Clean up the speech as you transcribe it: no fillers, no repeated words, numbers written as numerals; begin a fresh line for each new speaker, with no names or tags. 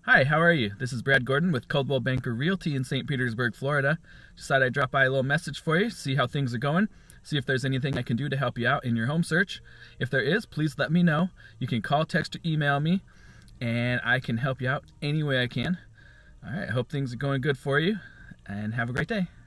Hi, how are you? This is Brad Gordon with Coldwell Banker Realty in St. Petersburg, Florida. Just thought I'd drop by a little message for you, see how things are going, see if there's anything I can do to help you out in your home search. If there is, please let me know. You can call, text, or email me, and I can help you out any way I can. All right, I hope things are going good for you, and have a great day.